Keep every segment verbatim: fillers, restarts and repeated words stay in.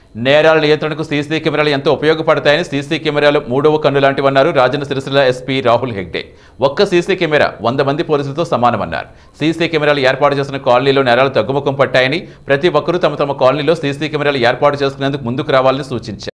నేరాల నియంత్రణకు సీసీ కెమెరాలు ఎంతో ఉపయోగపడతాయని సీసీ కెమెరాలు మూడవ కన్ను లాంటివన్నారు రాజన్న సిరిసిల్ల ఎస్పీ రాహుల్ హెగ్డే. ఒక్క సీసీ కెమెరా వంద మంది పోలీసులతో సమానమన్నారు. సీసీ కెమెరాలు ఏర్పాటు చేసిన కాలనీలో నేరాలు తగ్గుముఖం పట్టాయని, ప్రతి ఒక్కరూ తమ తమ కాలనీలో సీసీ కెమెరాలు ఏర్పాటు చేసుకునేందుకు ముందుకు రావాలని సూచించారు.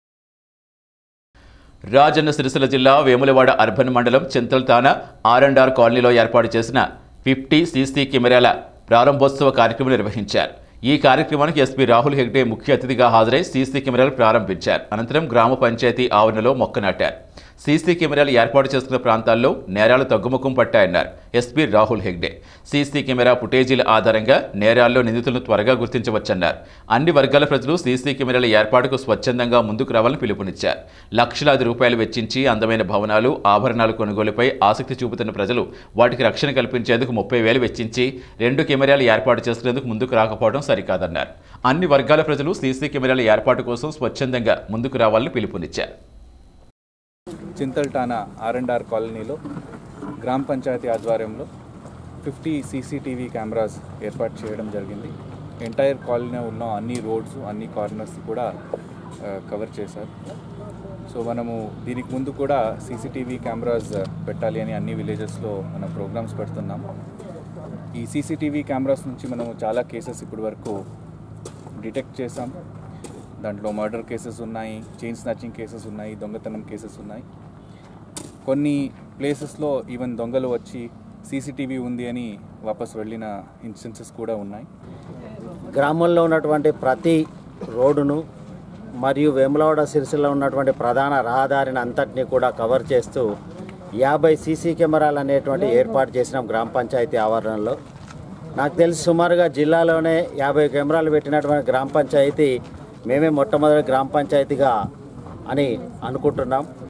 రాజన్న సిరిసిల్ల జిల్లా వేములవాడ అర్బన్ మండలం Chintal Thana R and R కాలనీలో ఏర్పాటు చేసిన ఫిఫ్టీ సీసీ కెమెరాల ప్రారంభోత్సవ కార్యక్రమం నిర్వహించారు. ఈ కార్యక్రమానికి ఎస్పీ రాహుల్ హెగ్డే ముఖ్య అతిథిగా హాజరై సీసీ కెమెరాలు ప్రారంభించారు. అనంతరం గ్రామ పంచాయతీ ఆవరణలో మొక్క నాటారు. సీసీ కెమెరాలు ఏర్పాటు చేసుకున్న ప్రాంతాల్లో నేరాలు తగ్గుముఖం పట్టాయన్నారు SP Rahul Hegde. CC camera ఫుటేజీల ఆధారంగా నేరాల్లో నిందితులను త్వరగా గుర్తించవచ్చన్నారు. అన్ని వర్గాల ప్రజలు సీసీ కెమెరాల ఏర్పాటుకు స్వచ్ఛందంగా ముందుకు రావాలని పిలుపునిచ్చారు. లక్షలాది రూపాయలు వెచ్చించి అందమైన భవనాలు, ఆభరణాలు కొనుగోలుపై ఆసక్తి చూపుతున్న ప్రజలు వాటికి రక్షణ కల్పించేందుకు ముప్పై వేలు వెచ్చించి రెండు కెమెరాలు ఏర్పాటు చేసుకునేందుకు ముందుకు రాకపోవడం సరికాదన్నారు. అన్ని వర్గాల ప్రజలు సీసీ కెమెరాల ఏర్పాటు కోసం స్వచ్ఛందంగా ముందుకు రావాలని పిలుపునిచ్చారు. Chintal Thana R and R కాలనీలో గ్రామ పంచాయతీ ఆధ్వర్యంలో ఫిఫ్టీ సీసీటీవీ కెమెరాస్ ఏర్పాటు చేయడం జరిగింది. ఎంటైర్ కాలనీ ఉన్న అన్ని రోడ్స్, అన్ని కార్నర్స్ కూడా కవర్ చేశారు. సో మనము దీనికి ముందు కూడా సీసీటీవీ కెమెరాస్ పెట్టాలి అని అన్ని విలేజెస్లో మనం ప్రోగ్రామ్స్ పెడుతున్నాం. ఈ సీసీటీవీ కెమెరాస్ నుంచి మనము చాలా కేసెస్ ఇప్పటి వరకు డిటెక్ట్ చేసాం. దాంట్లో మర్డర్ కేసెస్ ఉన్నాయి, చైన్ స్నాచింగ్ కేసెస్ ఉన్నాయి, దొంగతనం కేసెస్ ఉన్నాయి. కొన్ని ప్లేసెస్లో ఈవెన్ దొంగలు వచ్చి సీసీటీవీ ఉంది అని వాపస్ వెళ్ళిన ఇన్స్టెన్సెస్ కూడా ఉన్నాయి. గ్రామంలో ఉన్నటువంటి ప్రతి రోడ్డును మరియు వేములవాడ సిరిసిల్ల ఉన్నటువంటి ప్రధాన రహదారిని అంతటినీ కూడా కవర్ చేస్తూ యాభై సీసీ కెమెరాలు అనేటువంటి ఏర్పాటు చేసినాం గ్రామ పంచాయతీ ఆవరణలో. నాకు తెలిసి సుమారుగా జిల్లాలోనే యాభై కెమెరాలు పెట్టినటువంటి గ్రామ పంచాయతీ మేమే మొట్టమొదటి గ్రామ పంచాయతీగా అని అనుకుంటున్నాం.